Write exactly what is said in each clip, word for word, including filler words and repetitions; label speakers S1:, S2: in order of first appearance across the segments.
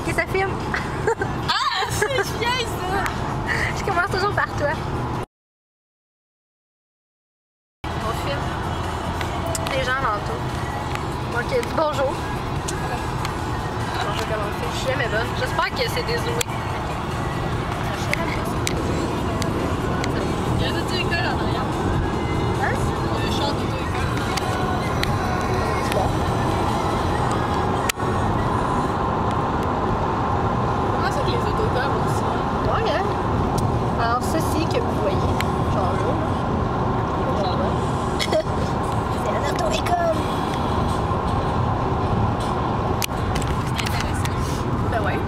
S1: Ok, ça filme.
S2: Ah, c'est chiant ça!
S1: Je commence toujours par toi. On filme les gens l'entour. Donc, dis bonjour. Bonjour, comment on fait? Je suis jamais bonne. J'espère que c'est dézoomé.
S2: Il y a l'auto-école en arrière.
S1: Hein?
S2: On le chante d'auto-école.
S1: C'est bon.
S2: Comment ça que les auto-écoles aussi?
S1: Ouais, hein? Alors, ceci que vous voyez, genre là, genre là, c'est un auto-école.
S2: C'est intéressant.
S1: Ben ouais.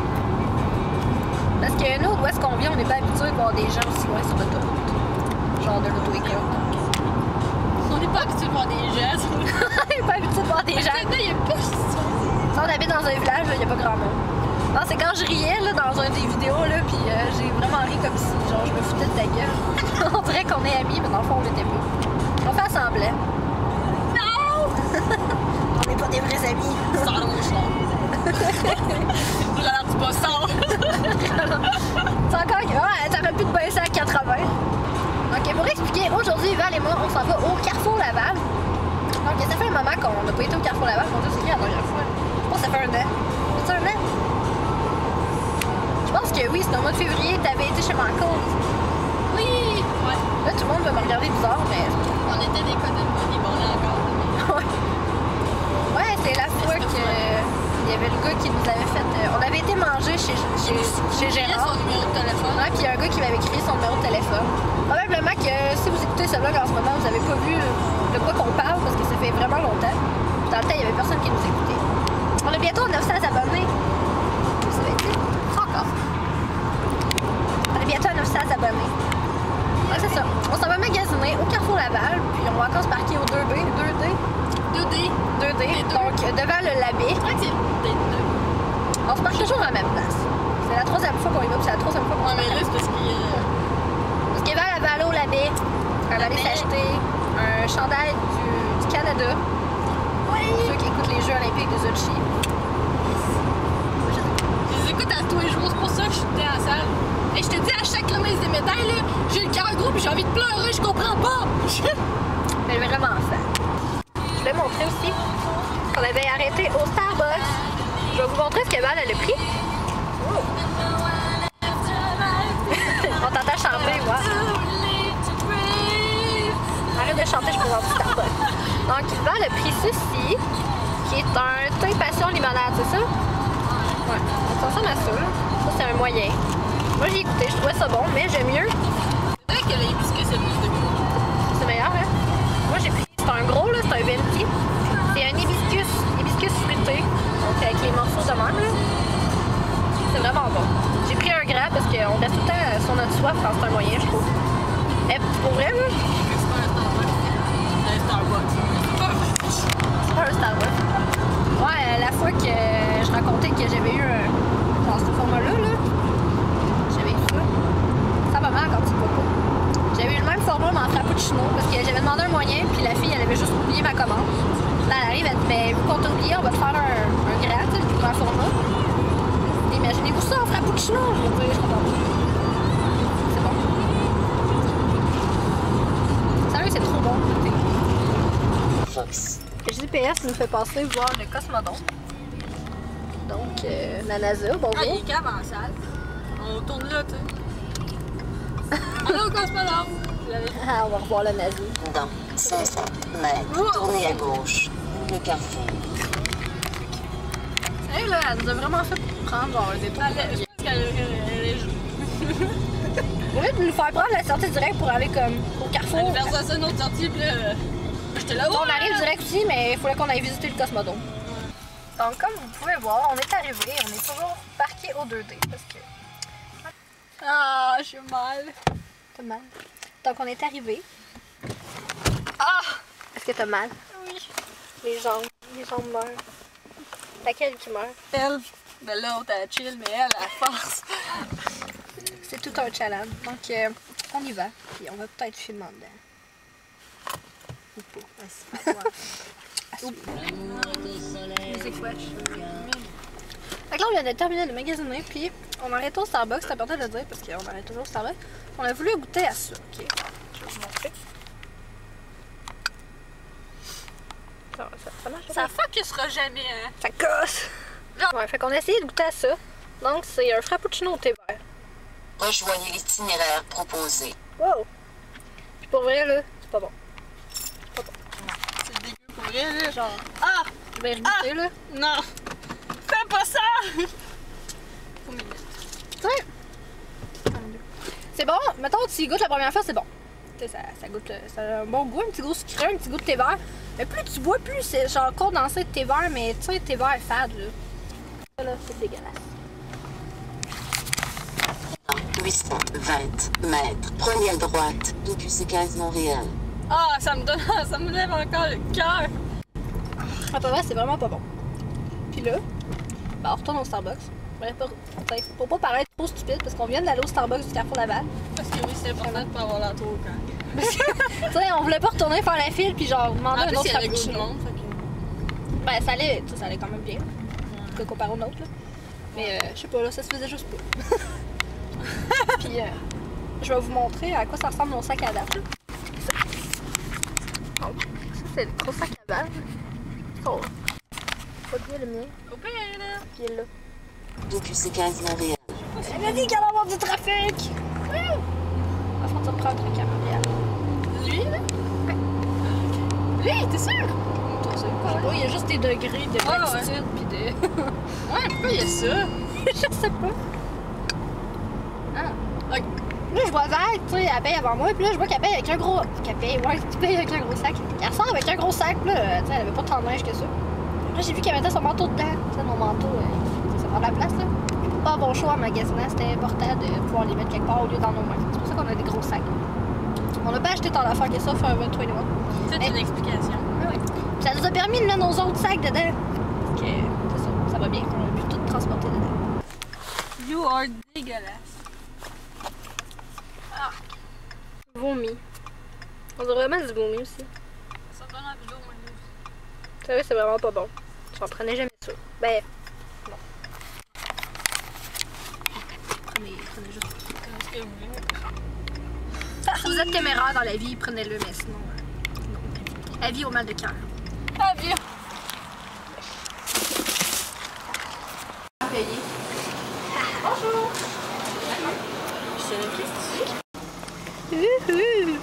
S1: Parce que nous, où est-ce qu'on vit, on n'est pas habitué de voir des gens aussi loin sur l'autoroute. Genre de l'auto-école.
S2: On n'est pas habitué de voir des gens.
S1: On n'est pas habitué de voir des gens.
S2: Il y a pas de
S1: Si on habite dans un village, il n'y a pas grand monde. Non, c'est quand je riais là, dans un des vidéos, là, puis euh, j'ai vraiment ri comme si genre, je me foutais de ta gueule. On dirait qu'on est amis, mais dans le fond, on l'était pas. On fait semblant.
S2: Non!
S1: On n'est pas des vrais amis.
S2: Sors le mouchoir. J'ai l'air du bossard.
S1: C'est encore que. Ouais, t'aurais pu te baisser à quatre-vingts. Donc, pour expliquer, aujourd'hui, Val et moi, on s'en va au Carrefour Laval. Donc, ça fait un moment qu'on n'a pas été au Carrefour Laval. Mon Dieu, c'est qui la dernière fois? Je pense que ça fait un an. C'est un an? Je pense que oui, c'était au mois de février, t'avais été chez Manco.
S2: Oui! Ouais.
S1: Là, tout le monde va me regarder bizarre, mais.
S2: On était des codes des bonnets encore.
S1: Ouais. Ouais, c'est la fois que. Il y avait le gars qui nous avait fait. Euh, on avait été manger chez, chez, chez
S2: J'ai
S1: Gérard.
S2: son numéro de téléphone.
S1: Ouais, puis il y a un gars qui m'avait écrit son numéro de téléphone. Probablement que si vous écoutez ce vlog en ce moment, vous n'avez pas vu de quoi qu'on parle parce que ça fait vraiment longtemps. Puis dans le temps, il y avait personne qui nous écoutait. On a bientôt neuf cents abonnés. Ça va être encore. On est bientôt à neuf cents abonnés. Ouais, c'est ça. On s'en va magasiner au Carrefour Laval, puis on va encore se parquer au deux B. deux D.
S2: deux D.
S1: deux D. Donc devant le Labé.
S2: Je crois que c'est D deux.
S1: On se parque toujours à la même place. C'est la troisième fois qu'on y va, puis c'est la troisième fois qu'on
S2: Ouais,
S1: se
S2: mais là,
S1: parque.
S2: c'est parce qu'il y a.
S1: Parce qu'elle va à Laval au Labé. Elle va aller s'acheter un chandail du, du Canada.
S2: Oui!
S1: Pour ceux qui écoutent les Jeux olympiques de Sochi.
S2: Je les écoute à tous les jours, c'est pour ça que je suis dans la salle. Et je te dis, à chaque remise des médailles, là, j'ai le cœur gros puis j'ai envie de pleurer, je comprends pas!
S1: Elle est vraiment fan. Je voulais montrer aussi qu'on avait arrêté au Starbucks. Je vais vous montrer ce que Val elle a pris. Oh. On t'entend chanter, moi. Arrête de chanter, je présente du Starbucks. Donc, Val a pris ceci, qui est un thé passion limonade, c'est ça? Ouais, ça ressemble à ça. Ça, c'est un moyen. Moi, j'ai écouté, je trouvais ça bon, mais j'aime mieux.
S2: C'est vrai que l'hibiscus c'est plus de goût.
S1: C'est meilleur, hein? Moi, j'ai pris, c'est un gros, là, c'est un venti. C'est un hibiscus, hibiscus fruité. Donc, avec les morceaux de même, là. C'est vraiment bon. J'ai pris un grand parce qu'on reste tout le temps sur notre soif quand c'est un moyen, je trouve. Et pour vrai, là,
S2: C'est pas un Starbucks. C'est un Starbucks.
S1: c'est pas un Starbucks. Ouais, la fois que je racontais que j'avais eu un. Dans ce format-là, là, j'avais eu ça. Ça va mal quand tu bois pas. J'avais eu le même format, mais en frappuccino, parce que j'avais demandé un moyen, puis la fille, elle avait juste oublié ma commande. Là, elle arrive, elle dit, ben, vu qu'on t'a oublié, on va te faire un, un grand, tu sais, le plus grand format. Imaginez-vous ça en frappuccino, je veux dire, je comprends pas. C'est bon. Sérieux, c'est trop bon.
S3: Fox.
S1: Le G P S nous fait passer voir le Cosmodome. Donc, euh, la NASA, bonjour.
S2: Ah, il est cave en salle. On tourne là, tu sais. Allô, Cosmodome!
S1: Ah, on va revoir le nazi.
S3: Dans cinq cents mètres, tournez à gauche. Le carrefour.
S1: Sérieux, là, elle nous a vraiment fait prendre genre un détour.
S2: Je pense qu'elle est
S1: Au lieu de nous faire prendre la sortie directe pour aller comme au Carrefour.
S2: Elle nous verse ça une autre sortie, puis là, j'étais là.
S1: On arrive direct aussi, mais il fallait qu'on aille visiter le Cosmodome. Donc, comme vous pouvez voir, on est arrivé, on est toujours parqué au deux D parce que.
S2: Ah, j'ai mal.
S1: T'as mal. Donc, on est arrivé. Ah! Est-ce que t'as mal?
S2: Oui.
S1: Les jambes. Les jambes meurent. Laquelle qui meurt?
S2: Elle. Ben l'autre, elle chill, mais elle, elle force.
S1: C'est tout un challenge. Donc, euh, on y va. Puis, on va peut-être filmer en dedans. Ou pas. Vas-y. Musique wesh. Fait que là, on vient de terminer de magasiner, puis on a arrêté au Starbucks, c'est important de le dire parce qu'on arrête toujours au Starbucks. On a voulu goûter à ça, ok? Je vais vous montrer. Ça, ça, ça marche?
S2: Ça focusera jamais, hein?
S1: Ça casse! Ouais, fait qu'on a essayé de goûter à ça. Donc, c'est un frappuccino au thé vert.
S3: Rejoignez l'itinéraire proposé.
S1: Wow! Puis pour vrai, là, c'est pas bon.
S2: C'est dégueu pour vrai, là.
S1: Genre,
S2: Ah!
S1: je vais regoûter,
S2: Ah!
S1: là.
S2: Non! Fais pas ça! Faut m'aider.
S1: Ouais. C'est bon, mettons, tu y goûtes la première fois, c'est bon. Tu sais, ça, ça goûte, ça a un bon goût, un petit goût sucré, un petit goût de thé vert. Mais plus tu bois, plus c'est genre condensé de thé vert, mais tu sais, thé vert fade, là. Ça, là, c'est dégueulasse.
S3: huit cent vingt mètres. Prenez à droite. D Q C quinze Montréal.
S2: Ah, ça me donne, ça me lève encore le cœur.
S1: Après vrai, c'est vraiment pas bon. Puis là, ben, on retourne au Starbucks. Pour, pour pas paraître trop stupide, parce qu'on vient d'aller au Starbucks du Carrefour Laval.
S2: Parce que oui, c'est important de pas avoir la tour quand.
S1: Parce que, tu sais, on voulait pas retourner faire la file, puis genre demander
S2: En
S1: un
S2: plus,
S1: autre
S2: il y avait beaucoup de
S1: frappuccino.
S2: monde, fait que...
S1: Ben, ça allait, tu sais, ça allait quand même bien. En tout cas, comparé au nôtre, là. Mais euh, je sais pas, là, ça se faisait juste pas. Puis, euh, je vais vous montrer à quoi ça ressemble mon sac à date. Donc, ça, c'est le gros sac à balles. Oh, pas bien le mien.
S2: Au pire, là.
S1: Puis il est là.
S3: D Q C quinze Montréal.
S1: Elle a dit qu'il allait avoir du trafic! Wouh! En fait, ça prend un truc à Montréal.
S2: Lui, là? Lui, t'es sûr?
S1: Je sais pas, il y a juste des degrés de
S2: Ah,
S1: latitude pis de...
S2: Ouais, pourquoi il y a ça?
S1: je sais pas. Ah.
S2: Ok.
S1: Là, je vois Val, tu sais, elle paye avant moi, puis là, je vois qu'elle paye avec un gros... Qu'elle paye, ouais, tu payes avec un gros sac. Elle ressort avec un gros sac, là, tu sais, elle avait pas tant de neige que ça. Là, j'ai vu qu'elle mettait son manteau dedans. Tu sais, mon manteau, euh, ça prend de la place, là. Pas bon choix en magasinant, c'était important de pouvoir les mettre quelque part au lieu dans nos mains. C'est pour ça qu'on a des gros sacs. On n'a pas acheté tant d'affaires que ça, Forever vingt et un.
S2: C'est
S1: Mais-
S2: une explication.
S1: Ah oui. Puis ça nous a permis de mettre nos autres sacs dedans. Donc, euh, c'est ça, ça va bien. On a pu tout transporter dedans.
S2: You are dégueulasse.
S1: Vomi. On dirait vraiment du vomi aussi.
S2: Ça donne envie d'eau, moi.
S1: Vous savez, c'est vraiment pas bon. J'en prenais jamais ça. Ben, bon. Prenez, prenez juste.
S2: Est-ce que vous voulez?
S1: Si vous êtes téméraire dans la vie, prenez-le, mais sinon, euh, non. La vie au mal de cœur.
S2: Ah, bien.
S1: Payé.
S2: Bonjour. C'est le question.
S1: Uhou.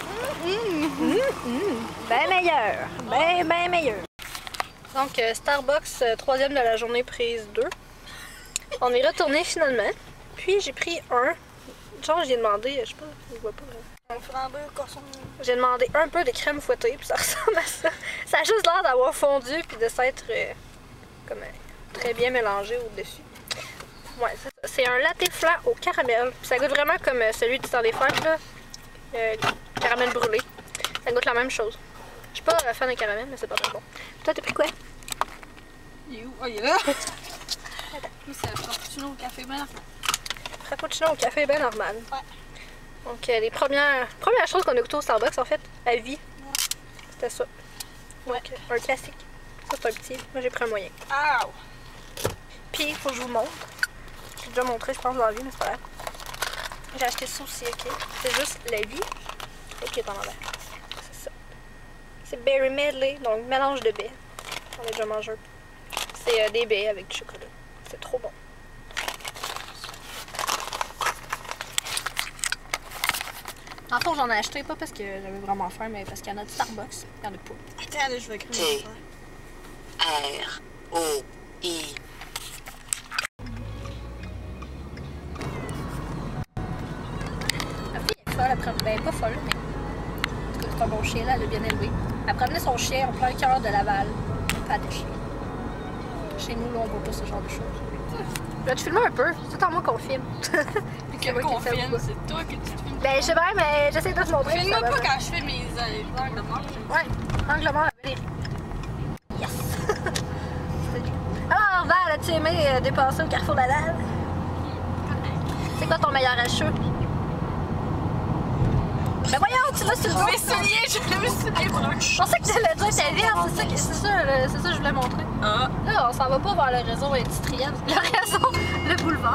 S1: Ben meilleur. Ben, ben meilleur. Donc, euh, Starbucks, euh, troisième de la journée, prise deux. On est retourné finalement. Puis j'ai pris un. Genre, j'ai demandé, je sais pas, je vois pas.
S2: Un flambé au corson.
S1: J'ai demandé un peu de crème fouettée, puis ça ressemble à ça. Ça a juste l'air d'avoir fondu, puis de s'être euh, comme euh, très bien mélangé au-dessus. Ouais, c'est ça. C'est un latte flan au caramel. Puis ça goûte vraiment comme euh, celui du temps des fêtes, là. Euh, caramel brûlé. Ça goûte la même chose. Je suis pas euh, fan de caramel, mais c'est pas très bon. Toi, t'as pris quoi?
S2: Il est où? Oh, il est là. Lui, c'est le frappuccino au café blanc.
S1: Frappuccino au café bien normal.
S2: Ouais.
S1: Donc, euh, les premières, premières choses qu'on a goûtées au Starbucks, en fait, à vie, c'était ça. Donc, euh, un classique. Ça, c'est un petit. Moi, j'ai pris un moyen.
S2: Ow!
S1: Puis, il faut que je vous montre. J'ai déjà montré, je pense, dans la vie, mais c'est pas grave. J'ai acheté ça aussi, ok? C'est juste la vie et qui est en envers. C'est ça. C'est berry medley, donc mélange de baies. J'en ai déjà mangé un peu. C'est euh, des baies avec du chocolat. C'est trop bon. En fait, j'en ai acheté pas parce que j'avais vraiment faim, mais parce qu'il y en a du Starbucks. Il y en a pas.
S2: Attends, là, je vais écrire.
S3: T. R. O. I.
S1: La fille est folle, après, ben pas folle, mais en tout cas, c'est un bon chien, là, elle est bien élevée. Elle promenait son chien en plein cœur de Laval, pas de chien. Chez nous, là, on voit pas ce genre de choses. Je vais te filmer un peu, c'est tout en moi qu'on filme. Puis
S2: Que
S1: moi qui
S2: qu'on
S1: le fais
S2: filme,
S1: pas.
S2: c'est toi que tu te filmes.
S1: Ben, je sais bien, mais j'essaie de te montrer.
S2: Filme-moi
S1: ça va
S2: pas
S1: bien.
S2: quand je fais mes euh, angles de mort.
S1: Ouais, angle mort, la belle. Yes! Alors, Val, as-tu aimé euh, dépasser au Carrefour Laval? C'est quoi ton meilleur achat? Ben voyons, tu vas sur le dos!
S2: Mes souliers, je me suis débranché.
S1: Je pensais que tu allais dire ta vie, c'est ça, que- c'est ça, le- c'est ça que je voulais montrer.
S2: Ah.
S1: Là, on s'en va pas vers le réseau industriel. Le réseau, le boulevard.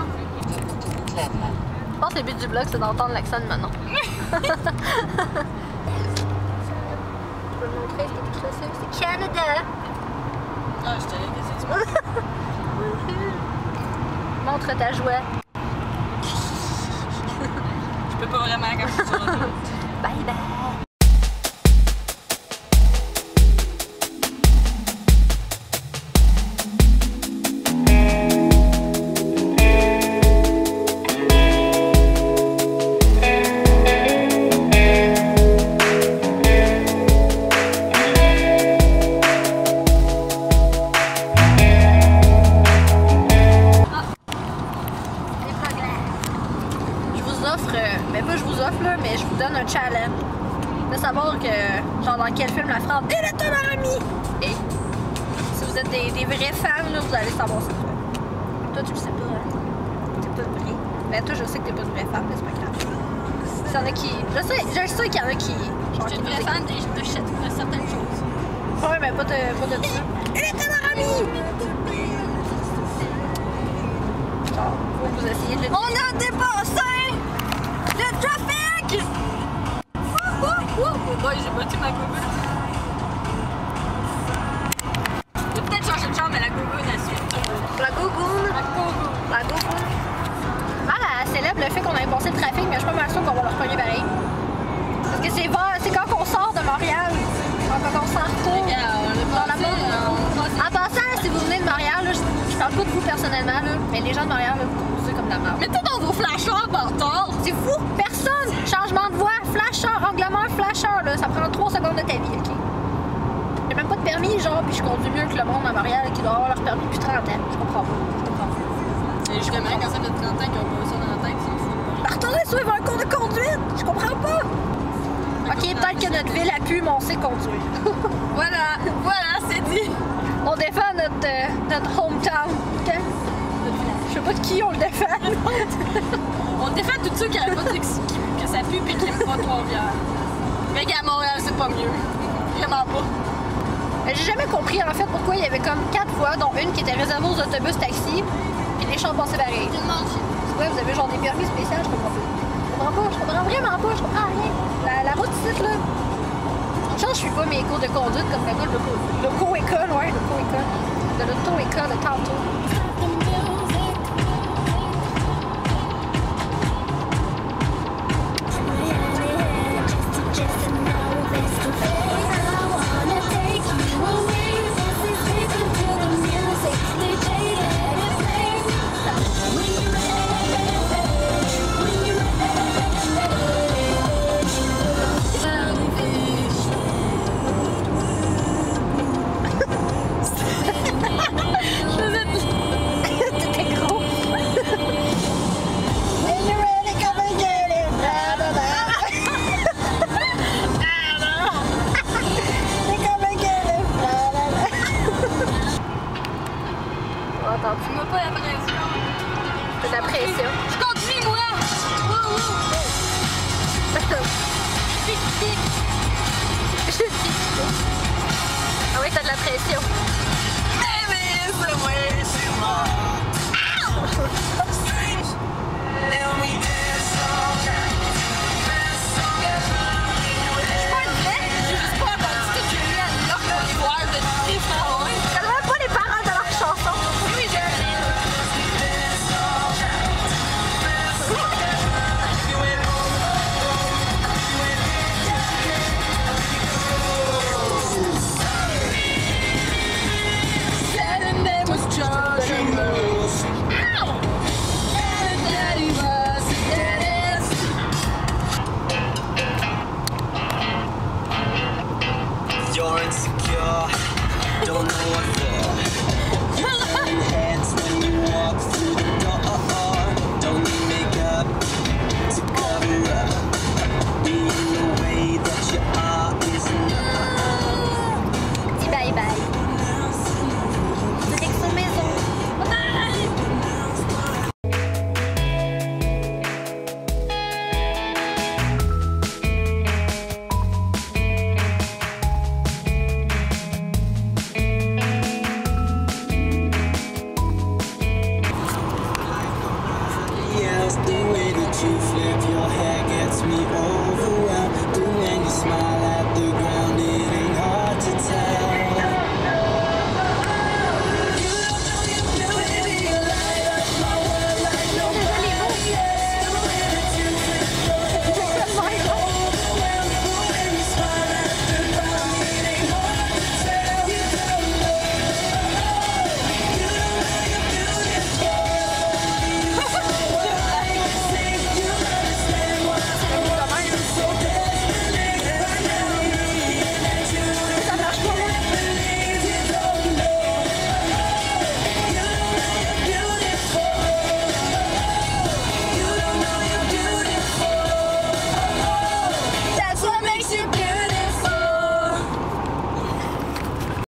S1: Je pense que le but du blog, c'est d'entendre l'accent de Manon. Je peux le montrer, c'est écrit ça. C'est Canada.
S2: Ah, je te l'ai dit, tu vois.
S1: Montre ta joie.
S2: Je peux pas vraiment quand je suis sur le dos.
S1: Bye bye. Challenge de savoir que, genre, dans quel film la France est le ton ami. Et si vous êtes des, des vrais fans, là, vous allez savoir ça. Toi, tu le sais pas, hein? T'es pas vrai. Ben, toi, je sais que t'es pas une vraie fan, mais c'est pas grave. Il y en a qui. Je sais, je sais qu'il y en a qui.
S2: Je suis une vraie fan et je t'achète de certaines choses.
S1: Ouais, mais pas de, pas de ça. Elle est ton ami! Genre, faut que vous essayez de le.
S2: On a dépassé le trafic! Oh boy, j'ai battu ma gogoune. J'ai peut-être changé de chambre, mais la gogoune, elle suit toujours.
S1: La gogoune?
S2: La gogoune.
S1: La gogoune. Ah, elle célèbre le fait qu'on avait passé le trafic, mais je suis pas mal sûre qu'on va leur repogner pareil. Parce que c'est c'est quand on sort de Montréal, quand on s'en retourne dans la mort. En passant, si vous venez de Montréal, là, je, je parle pas de vous personnellement, là, mais les gens de Montréal, là, vous conduisez comme de la merde.
S2: Mettez dans vos flashers, bâtard!
S1: C'est fou! Personne! Changement de voie, flasheur, règlement, flasheur, là, ça prend trois secondes de ta vie, ok? J'ai même pas de permis, genre, puis je conduis mieux que le monde à Montréal qui doit avoir leur permis depuis trente ans. Je comprends pas. Je comprends pas.
S2: Et justement, quand ça fait trente ans qu'ils ont pas ça dans la tête, c'est fou.
S1: Retournez suivre un cours de conduite! Je comprends pas! Ok, peut-être que notre ville a pu, mais on sait conduire.
S2: Voilà, voilà, c'est dit!
S1: On défend notre, euh, notre hometown, ok? Je sais pas de qui on le défend.
S2: On défend tous ceux qui n'avaient pas dit que, que ça pue et qui n'aiment pas Trois-Rivières. Mais à Montréal, c'est pas mieux. Vraiment pas.
S1: J'ai jamais compris en fait pourquoi il y avait comme quatre voies, dont une qui était réservée aux autobus taxis, et les champs passaient pareil. Ouais, vous avez genre des permis spéciaux, je comprends pas. Je comprends pas, je comprends vraiment pas, je comprends rien. La, la route ici, là. Une chance, je suis pas mes cours de conduite comme le gars de l'auto-école, ouais, l'auto-école. De l'auto-école de tantôt.
S2: Tu m'as pas la pression.
S1: T'as de la pression.
S2: Je conduis, moi! Wow, wow. Tic, tic.
S1: Ah oui, t'as de la pression.
S2: Eh mais c'est moi, c'est moi. Je suis pas une vraie, j'ai juste pas entendu ce que j'ai mis à New York pour les voir de différents.
S1: T'as même pas les paroles de leur chanson.
S2: Oui, j'ai Said her name was Georgia.
S4: just the way that you flip your hair gets me overwhelmed. But when you smile